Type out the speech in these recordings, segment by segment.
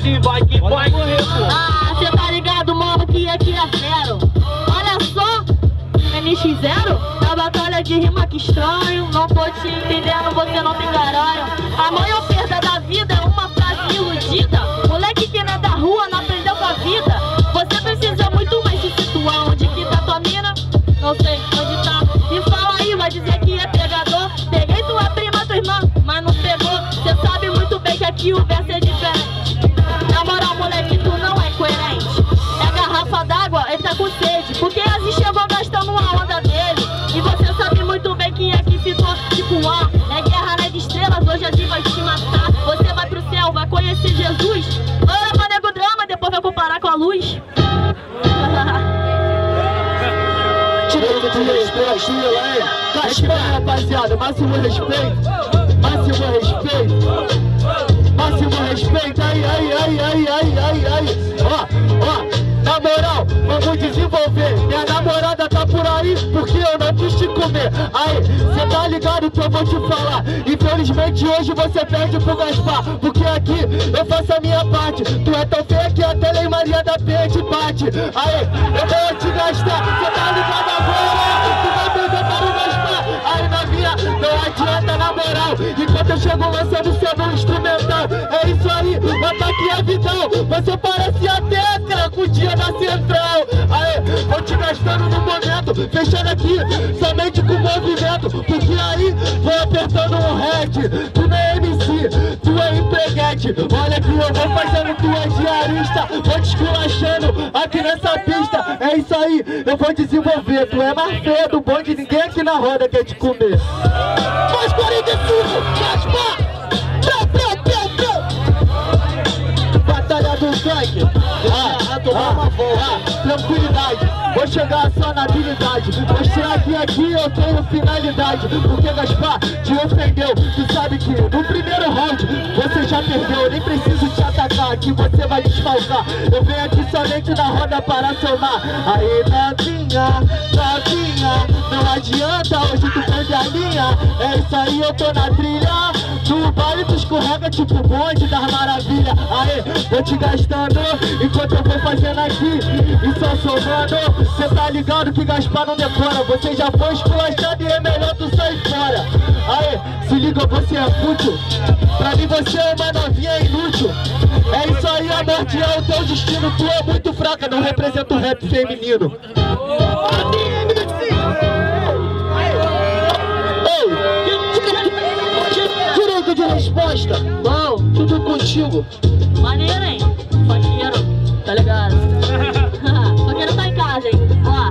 assim, vai que vai morrer, pô. Ah, cê tá ligado, mano, que aqui é zero. Olha só, NX0, na batalha de rima que estranho. Não tô te entendendo, você não tem garanho. A maior perda da vida é uma frase iludida. Moleque que não é da rua, não aprendeu com a vida. Você precisa muito mais se situar. Onde que tá tua mina? Não sei onde tá. Me fala aí, vai dizer que é pegador. Peguei tua prima, tua irmã, mas não pegou. Cê sabe muito bem que aqui o verso é diferente. Na moral, moleque, tu não é coerente. É garrafa d'água, ele tá com sede, porque Aziz chegou gastando uma onda dele. E você sabe muito bem que aqui ficou tipo ar. É guerra nas estrelas, hoje Aziz vai te matar. Você vai pro céu, vai conhecer Jesus. Olha pra nego drama, depois vai comparar com a luz. Direito de respeito, hein? Gaspar, rapaziada, máximo respeito. Máximo respeito. Máximo respeito, ai. Ó, na moral, vamos desenvolver. Minha namorada tá por aí porque eu não quis te comer. Aí, cê tá ligado que eu vou te falar. Infelizmente hoje você perde pro Gaspar, porque aqui eu faço a minha parte. Tu é tão feia que até Lei Maria da Penha te bate. Aí, eu vou te gastar, cê tá ligado agora? Tu vai perder para o Gaspar. Aí novinha, não adianta na moral. Enquanto eu chego lançando seu no instrumental. É isso aí, o ataque é vidão. Você parece a Teca com o dia na central. Aí, vou te gastando no momento, fechando aqui somente com movimento. Porque aí, vou apertando um REC. Tu não é MC, tu é empreguete. Olha que eu vou fazendo tua diarista. Vou te esculachando aqui nessa pista. É isso aí, eu vou desenvolver. Tu é mais feia do bonde, ninguém aqui na roda quer te comer. Mais 45, Gaspar! Batalha do gangue. Tranquilidade, vou chegar só na habilidade. Mostrar que aqui eu tenho finalidade. Porque Gaspar te ofendeu. Tu sabe que no primeiro round você já perdeu. Eu nem preciso te atacar, aqui você vai desfalcar. Eu venho aqui somente na roda para somar. Aí novinha, não adianta, hoje tu perde a linha. É isso aí, eu tô na trilha. No baile tu escorrega tipo bonde das maravilhas. Aí, vou te gastando enquanto eu vou fazendo aqui e só somando. Cê tá ligado que Gaspar não decora. Você já foi esculachado e é melhor tu sair fora. Aí, se liga, você é fútil. Pra mim você é uma novinha inútil. É isso aí, a morte é o teu destino. Tu é muito fraca, não representa o rap feminino. Direito de resposta. Não, tudo contigo. Maneiro, hein? Faqueiro, tá ligado? Faqueiro tá em casa, hein?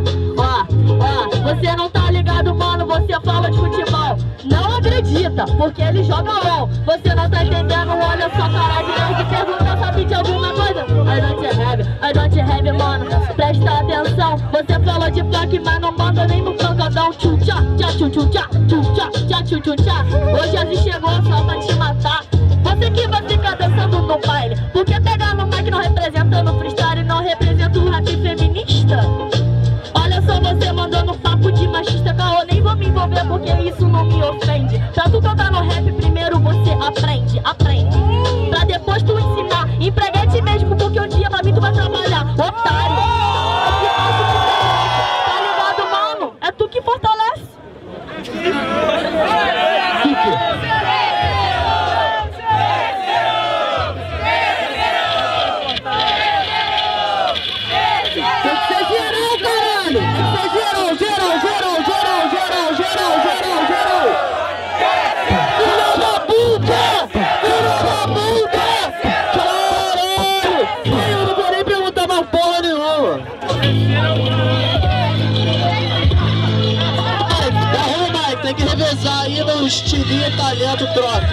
Ó, você não tá ligado, mano, você fala de futebol. Não acredita, porque ele joga LOL. Você não tá entendendo, olha só, cara de nerd. Pergunta, sabe de alguma coisa? I don't have, mano, presta atenção. Você falou de funk, mas não manda nem no pancadão. Tchum-tchá, tchá-tchum-tchá, tchum-tchá, tchá-tchum-tchá. Hoje a gente chegou só pra te matar. Você que vai ficar dançando no baile, porque pegar no mic não representa no freestyle, não representa o rap feminista. Olha só você mandando papo de machista, caô, nem vou me envolver porque isso não me ofende. Pra tu cantar no rap, primeiro você aprende. Pra depois tu ensinar, empreguete mesmo, porque um dia pra mim tu vai trabalhar. Otário, aqui faço diferente, tá ligado, mano? É tu que fortalece. Tem que revezar aí no estilinho e talento, troca.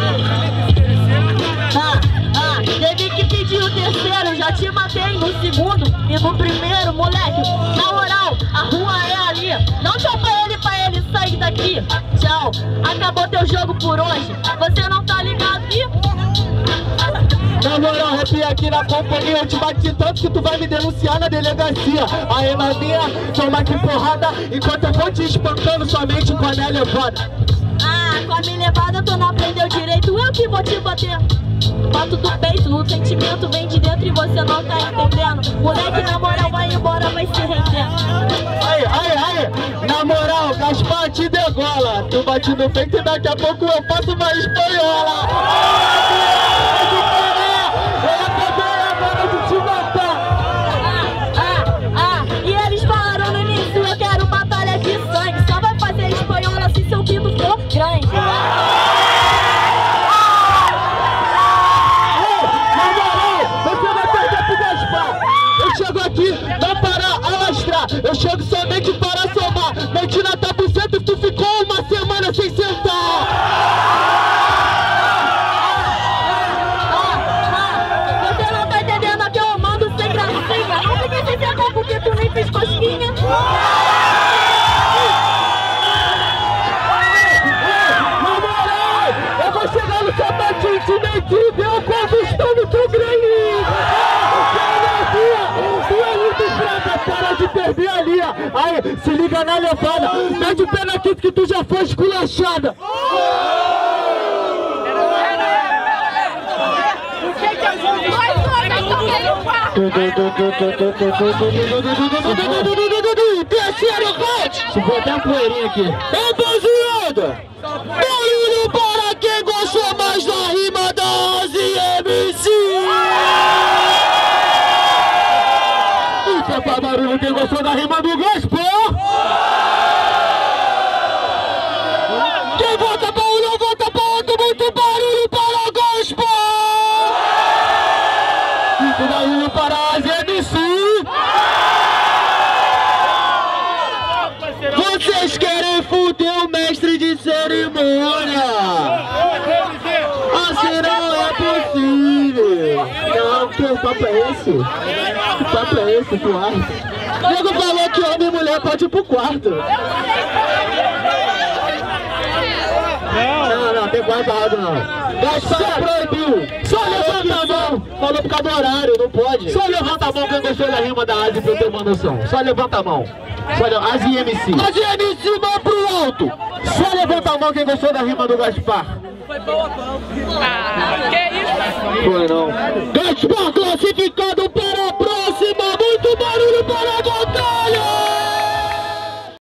Teve que pedir o terceiro, já te matei no segundo e no primeiro, moleque. Na moral, a rua é ali. Não tchau pra ele sair daqui. Tchau, acabou teu jogo por hoje. Você não tá ligado aqui? Na moral, rap aqui na companhia, eu te bati tanto que tu vai me denunciar na delegacia. Aí novinha, toma aqui porrada, enquanto eu vou te espancando somente com a minha levada. Com a minha levada tu não aprendeu direito, eu que vou te bater. Bato do peito, no sentimento vem de dentro e você não tá entendendo. Moleque, na moral, vai embora, vai se rendendo. Aí, na moral, Gaspar te degola. Tu bate no peito e daqui a pouco eu faço uma espanhola. E eles falaram no início, eu quero batalha de sangue. Só vai fazer espanhola se seu pinto for grande. Eu chego aqui não para alastrar, eu chego somente para somar. Meti na tua buceta e tu ficou uma semana sem sentar. Você não tá entendendo aqui, eu mando sem gracinha. Não fiquei sem sentar porque tu nem fez cosquinha. Na moral, eu vou chegar no sapatinho de mentir, deu conquistando muito grande. Para de perder ali, aí, se liga na levada. Mete o pé na quinta que tu já foi esculachada. Terceiro round. Deixa eu botar a poeirinha aqui. Rapaziada, barulho para quem gostou mais da rima da AZMC. Pra barulho quem gostou da rima do Gaspar. Quem vota pra um não vota pra outro. Muito barulho para Gaspar. Muito barulho para a AZMC. Vocês querem fuder o mestre de cerimônia. Assim não é possível. Não, que papo é esse? Que papo é esse, tu acha? O nego falou que homem e mulher pode ir pro quarto. Não, tem quarto errado não. Gaspar proibiu. Só levanta a mão. Falou por causa do horário, não pode. Só levanta a mão quem gostou da rima da Azi pra eu ter uma noção. Só levanta a mão. AZMC. AZMC, mão pro alto. Só levanta a mão quem gostou da rima do Gaspar. Foi boa, que isso? Foi não. Gaspar classificado para